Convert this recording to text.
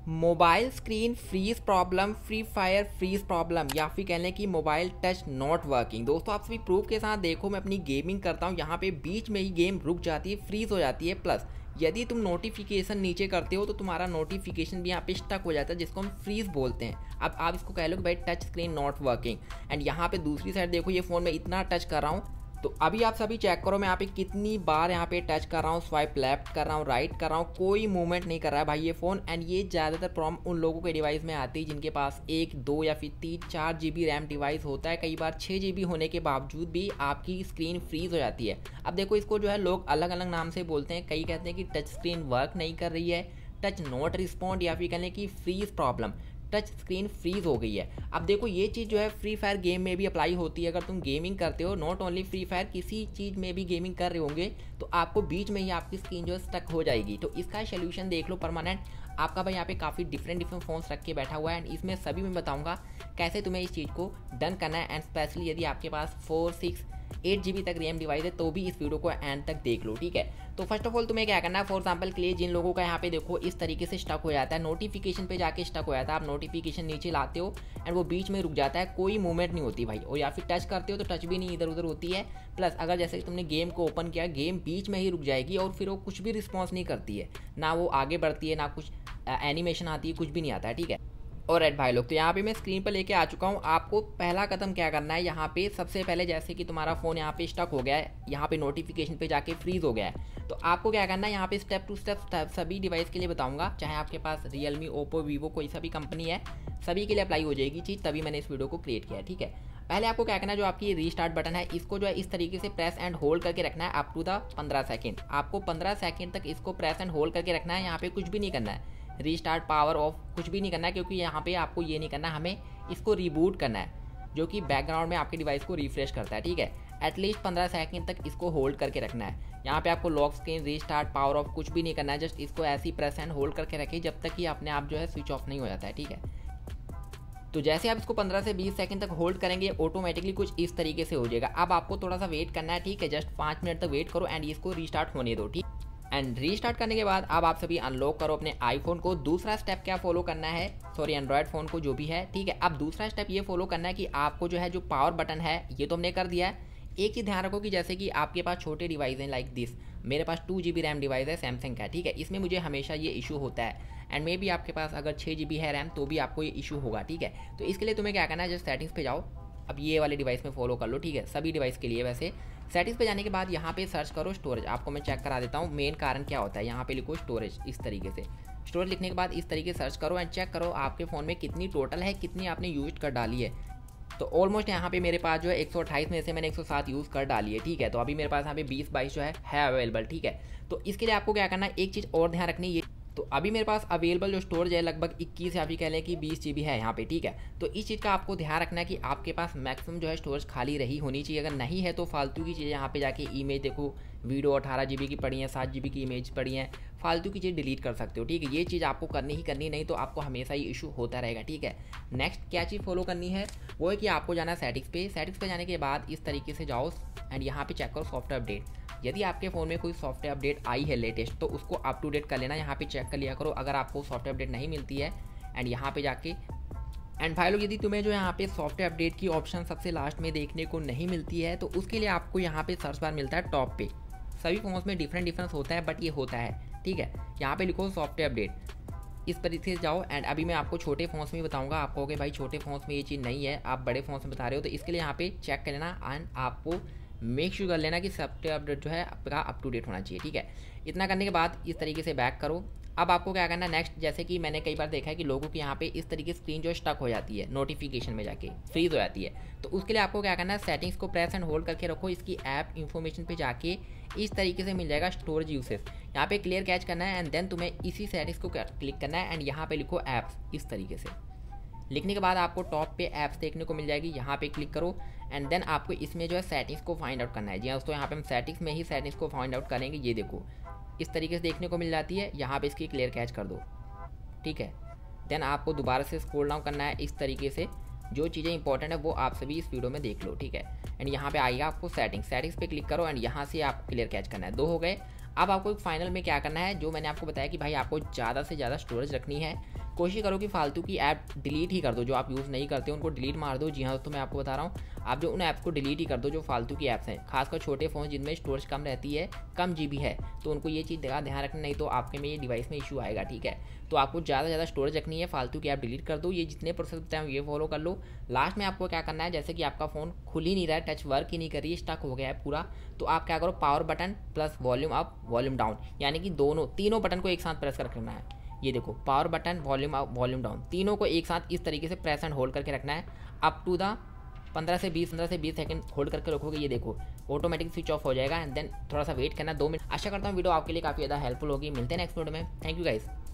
Mobile screen freeze problem, free fire freeze problem, या फिर कह लें कि मोबाइल टच नॉट वर्किंग। दोस्तों आप सभी प्रूफ के साथ देखो, मैं अपनी गेमिंग करता हूँ, यहाँ पे बीच में ही गेम रुक जाती है, फ्रीज हो जाती है। प्लस यदि तुम नोटिफिकेशन नीचे करते हो तो तुम्हारा नोटिफिकेशन भी यहाँ पे स्टक हो जाता है, जिसको हम फ्रीज बोलते हैं। अब आप इसको कह लो कि भाई touch screen not working. And यहाँ पे दूसरी साइड देखो, ये फ़ोन में इतना टच कर रहा हूँ, तो अभी आप सभी चेक करो मैं यहाँ पे कितनी बार यहाँ पे टच कर रहा हूँ, स्वाइप लेफ्ट कर रहा हूँ, राइट कर रहा हूँ, कोई मूवमेंट नहीं कर रहा है भाई ये फ़ोन। एंड ये ज़्यादातर प्रॉब्लम उन लोगों के डिवाइस में आती है जिनके पास 1, 2 या फिर 3, 4 GB रैम डिवाइस होता है। कई बार 6 GB होने के बावजूद भी आपकी स्क्रीन फ्रीज हो जाती है। अब देखो इसको जो है लोग अलग अलग नाम से बोलते हैं। कई कहते हैं कि टच स्क्रीन वर्क नहीं कर रही है, टच नॉट रिस्पॉन्ड, या फिर कहने की freeze problem, touch screen freeze हो गई है। अब देखो ये चीज़ जो है फ्री फायर गेम में भी अप्लाई होती है। अगर तुम गेमिंग करते हो, नॉट ओनली फ्री फायर, किसी चीज़ में भी गेमिंग कर रहे होंगे, तो आपको बीच में ही आपकी स्क्रीन जो है स्टक हो जाएगी। तो इसका सोल्यूशन देख लो परमानेंट। आपका भाई यहाँ पे काफ़ी डिफरेंट फ़ोन्स रख के बैठा हुआ है, एंड इसमें सभी में बताऊँगा कैसे तुम्हें इस चीज़ को डन करना है। एंड स्पेशली यदि आपके पास 4, 6, 8 GB तक रैम डिवाइस है तो भी इस वीडियो को एंड तक देख लो, ठीक है। तो फर्स्ट ऑफ ऑल तुम्हें क्या करना है, फॉर एग्जांपल के लिए जिन लोगों का यहाँ पे देखो इस तरीके से स्टक हो जाता है, नोटिफिकेशन पे जाके स्टक हो जाता है, आप नोटिफिकेशन नीचे लाते हो एंड वो बीच में रुक जाता है, कोई मूवमेंट नहीं होती भाई, और या फिर टच करते हो तो टच भी नहीं इधर उधर होती है। प्लस अगर जैसे तुमने गेम को ओपन किया, गेम बीच में ही रुक जाएगी और फिर वो कुछ भी रिस्पॉन्स नहीं करती है, ना वो आगे बढ़ती है, ना कुछ एनिमेशन आती है, कुछ भी नहीं आता है, ठीक है। और राइट भाई लोग, तो यहाँ पे मैं स्क्रीन पर लेके आ चुका हूँ। आपको पहला कदम क्या करना है, यहाँ पे सबसे पहले जैसे कि तुम्हारा फ़ोन यहाँ पे स्टक हो गया है, यहाँ पे नोटिफिकेशन पे जाके फ्रीज हो गया है, तो आपको क्या करना है, यहाँ पे स्टेप टू स्टेप सभी डिवाइस के लिए बताऊँगा, चाहे आपके पास रियलमी, ओप्पो, वीवो कोई सा भी कंपनी है, सभी के लिए अप्लाई हो जाएगी चीज़, तभी मैंने इस वीडियो को क्रिएट किया है, ठीक है। पहले आपको क्या करना है, जो आपकी रीस्टार्ट बटन है इसको जो है इस तरीके से प्रेस एंड होल्ड करके रखना है अप टू द 15 सेकेंड। आपको 15 सेकेंड तक इसको प्रेस एंड होल्ड करके रखना है, यहाँ पे कुछ भी नहीं करना है, रीस्टार्ट, पावर ऑफ, कुछ भी नहीं करना है, क्योंकि यहाँ पे आपको ये नहीं करना, हमें इसको रिबूट करना है, जो कि बैकग्राउंड में आपके डिवाइस को रिफ्रेश करता है, ठीक है। एटलीस्ट 15 सेकंड तक इसको होल्ड करके रखना है। यहाँ पे आपको lock screen, restart, power off कुछ भी नहीं करना है, जस्ट इसको ऐसे ही प्रेस एंड होल्ड करके रखिए जब तक कि अपने आप जो है स्विच ऑफ नहीं हो जाता है, ठीक है। तो जैसे आप इसको 15 से 20 सेकंड तक होल्ड करेंगे, ऑटोमेटिकली कुछ इस तरीके से हो जाएगा। अब आपको थोड़ा सा वेट करना है, ठीक है, जस्ट 5 मिनट तक वेट करो एंड इसको रीस्टार्ट होने दो, ठीक। एंड रीस्टार्ट करने के बाद अब आप सभी अनलॉक करो अपने आईफोन को। दूसरा स्टेप क्या फॉलो करना है, सॉरी एंड्रॉयड फ़ोन को जो भी है, ठीक है। अब दूसरा स्टेप ये फॉलो करना है कि आपको जो है जो पावर बटन है ये तो हमने कर दिया है। एक चीज़ ध्यान रखो कि जैसे कि आपके पास छोटे डिवाइस हैं लाइक दिस, मेरे पास 2 GB रैम डिवाइस है सैमसंग का, ठीक है, इसमें मुझे हमेशा ये इशू होता है। एंड मे बी आपके पास अगर 6 GB है रैम तो भी आपको ये इशू होगा, ठीक है। तो इसके लिए तुम्हें क्या करना है, जस्ट सेटिंग्स पे जाओ, अब ये वाले डिवाइस में फॉलो कर लो, ठीक है, सभी डिवाइस के लिए। वैसे सेटिंग्स पे जाने के बाद यहाँ पे सर्च करो स्टोरेज, आपको मैं चेक करा देता हूँ मेन कारण क्या होता है। यहाँ पे लिखो स्टोरेज, इस तरीके से स्टोरेज लिखने के बाद इस तरीके से सर्च करो एंड चेक करो आपके फ़ोन में कितनी टोटल है, कितनी आपने यूज कर डाली है। तो ऑलमोस्ट यहाँ पे मेरे पास जो है 128 में से मैंने 107 यूज़ कर डाली है, ठीक है। तो अभी मेरे पास यहाँ पे 20-22 जो है अवेलेबल, ठीक है। तो इसके लिए आपको क्या करना है, एक चीज़ और ध्यान रखनी है, तो अभी मेरे पास अवेलेबल जो स्टोरेज है लगभग 21 या फिर कह लें कि 20 GB है यहाँ पे, ठीक है। तो इस चीज़ का आपको ध्यान रखना है कि आपके पास मैक्सिमम जो है स्टोरेज खाली रही होनी चाहिए। अगर नहीं है तो फालतू की चीज़ें यहाँ पे जाके इमेज देखो, वीडियो 18 GB की पड़ी है, 7 GB की इमेज पड़ी है, फालतू की चीज़ डिलीट कर सकते हो, ठीक है। ये चीज़ आपको करनी ही करनी, नहीं तो आपको हमेशा ही इशू होता रहेगा, ठीक है। नेक्स्ट क्या चीज़ फॉलो करनी है, वो है कि आपको जाना है सेटिंग्स पे। सेटिंग्स पे जाने के बाद इस तरीके से जाओ एंड यहाँ पे चेक करो सॉफ्टवेयर अपडेट। यदि आपके फ़ोन में कोई सॉफ्टवेयर अपडेट आई है लेटेस्ट तो उसको अप टू डेट कर लेना, यहाँ पे चेक कर लिया करो। अगर आपको सॉफ्टवेयर अपडेट नहीं मिलती है एंड यहाँ पे जाके एंड भाई लोग, यदि तुम्हें जो यहाँ पे सॉफ्टवेयर अपडेट की ऑप्शन सबसे लास्ट में देखने को नहीं मिलती है तो उसके लिए आपको यहाँ पे सर्च बार मिलता है टॉप पे। सभी फोन्स में डिफरेंस होता है बट ये होता है, ठीक है। यहाँ पे लिखो सॉफ्टवेयर अपडेट, इस तरीके से जाओ। एंड अभी मैं आपको छोटे फ़ोन्स में बताऊंगा, आप कहोगे भाई छोटे फ़ोन्स में ये चीज़ नहीं है, आप बड़े फ़ोन्स में बता रहे हो, तो इसके लिए यहाँ पे चेक कर लेना एंड आपको मेक श्योर कर लेना कि सॉफ्टवेयर अपडेट जो है आपका अप टू डेट होना चाहिए, ठीक है। इतना करने के बाद इस तरीके से बैक करो। अब आपको क्या करना है नेक्स्ट, जैसे कि मैंने कई बार देखा है कि लोगों के यहाँ पे इस तरीके स्क्रीन जो स्टक हो जाती है, नोटिफिकेशन में जाके फ्रीज हो जाती है, तो उसके लिए आपको क्या करना है, सेटिंग्स को प्रेस एंड होल्ड करके रखो, इसकी ऐप इन्फॉर्मेशन पे जाके इस तरीके से मिल जाएगा स्टोरेज यूसेज, यहाँ पे क्लियर कैच करना है एंड देन तुम्हें इसी सेटिंग्स को क्लिक करना है एंड यहाँ पे लिखो ऐप्स। इस तरीके से लिखने के बाद आपको टॉप पे ऐप्स देखने को मिल जाएगी, यहाँ पे क्लिक करो एंड देन आपको इसमें जो है सेटिंग्स को फाइंड आउट करना है। जी हाँ दोस्तों, यहाँ पे हम सेटिंग्स में ही सेटिंग्स को फाइंड आउट करेंगे, ये देखो इस तरीके से देखने को मिल जाती है, यहाँ पे इसकी क्लियर कैच कर दो, ठीक है। देन आपको दोबारा से स्क्रॉल डाउन करना है इस तरीके से, जो चीज़ें इंपॉर्टेंट है वो आप सभी इस वीडियो में देख लो, ठीक है। एंड यहाँ पे आएगा आपको सेटिंग्स पे क्लिक करो एंड यहाँ से आपको क्लियर कैच करना है। 2 हो गए। अब आपको फाइनल में क्या करना है, जो मैंने आपको बताया कि भाई आपको ज़्यादा से ज़्यादा स्टोरेज रखनी है, कोशिश करो कि फालतू की ऐप डिलीट ही कर दो, जो आप यूज़ नहीं करते उनको डिलीट मार दो। जी हाँ दोस्तों, मैं आपको बता रहा हूँ, आप जो उन ऐप्स को डिलीट ही कर दो जो फालतू की ऐप्स हैं, खासकर छोटे फ़ोन जिनमें स्टोरेज कम रहती है, कम जीबी है, तो उनको ये चीज़ ध्यान रखना, नहीं तो आपके में ये डिवाइस में इशू आएगा। ठीक है, तो आपको ज़्यादा से ज़्यादा स्टोरेज रखनी है, फालतू की ऐप डिलीट कर दो। ये जितने प्रोसेस बताएं ये फॉलो कर लो। लास्ट में आपको क्या करना है, जैसे कि आपका फ़ोन खुल ही नहीं रहा है, टच वर्क ही नहीं कर रही है, स्टक हो गया है पूरा, तो आप क्या करो, power button plus volume up volume down, यानी कि तीनों बटन को एक साथ प्रेस कर रखना है। ये देखो, power button, volume up, volume down, तीनों को एक साथ इस तरीके से प्रेस एंड होल्ड करके रखना है अप टू द 15 से 20 सेकंड होल्ड करके रखोगे। ये देखो ऑटोमेटिक स्विच ऑफ हो जाएगा एंड देन थोड़ा सा वेट करना 2 मिनट। आशा करता हूँ वीडियो आपके लिए काफ़ी ज़्यादा हेल्पफुल होगी। मिलते हैं नेक्स्ट वीडियो में। Thank you guys.